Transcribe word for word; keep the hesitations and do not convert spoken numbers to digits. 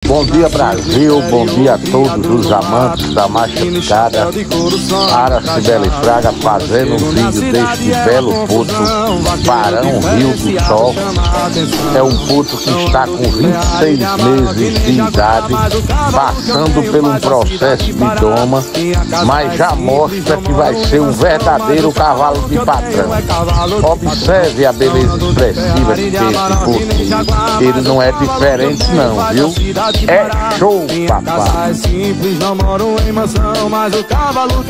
Bom dia, Brasil, bom dia a todos os amantes da marcha picada. Ara Cibele Fraga fazendo um vídeo deste belo puto, Barão Rio do Sol. É um puto que está com vinte e seis meses de idade, passando por um processo de doma, mas já mostra que vai ser um verdadeiro cavalo de patrão. Observe a beleza expressiva que tem esse puto. Ele não é diferente não, viu? É show, papai.